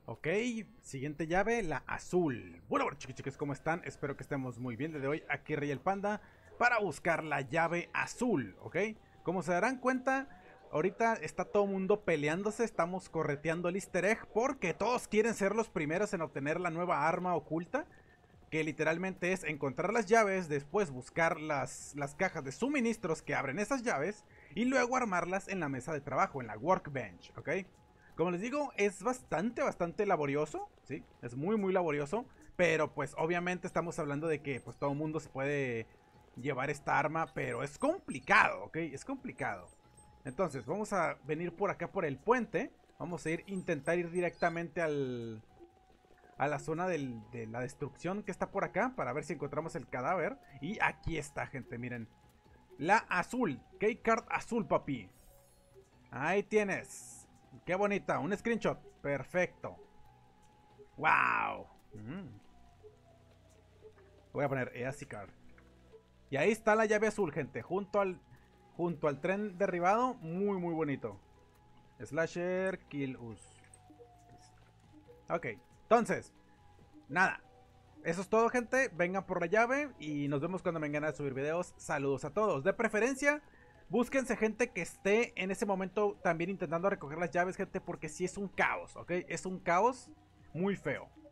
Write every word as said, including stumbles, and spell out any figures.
Ok, siguiente llave, la azul. Bueno, bueno, chicos, chicos, ¿cómo están? Espero que estemos muy bien. Desde hoy aquí Rey el Panda para buscar la llave azul, ¿ok? Como se darán cuenta, ahorita está todo el mundo peleándose, estamos correteando el easter egg porque todos quieren ser los primeros en obtener la nueva arma oculta, que literalmente es encontrar las llaves, después buscar las, las cajas de suministros que abren esas llaves y luego armarlas en la mesa de trabajo, en la workbench, ¿ok? Como les digo, es bastante, bastante laborioso, ¿sí? Es muy, muy laborioso, pero pues obviamente estamos hablando de que pues todo el mundo se puede llevar esta arma, pero es complicado, ¿ok? Es complicado. Entonces, vamos a venir por acá por el puente, vamos a ir, intentar ir directamente al... a la zona del, de la destrucción que está por acá para ver si encontramos el cadáver. Y aquí está, gente, miren. La azul, keycard azul, papi. Ahí tienes. Qué bonita, un screenshot. Perfecto. Wow. Mm. Voy a poner E A C card. Y ahí está la llave azul, gente. Junto al, junto al tren derribado. Muy, muy bonito. Slasher, kill us. Ok, entonces. Nada. Eso es todo, gente. Vengan por la llave y nos vemos cuando vengan a subir videos. Saludos a todos. De preferencia, búsquense gente que esté en ese momento también intentando recoger las llaves, gente, porque si sí es un caos, ¿ok? Es un caos muy feo.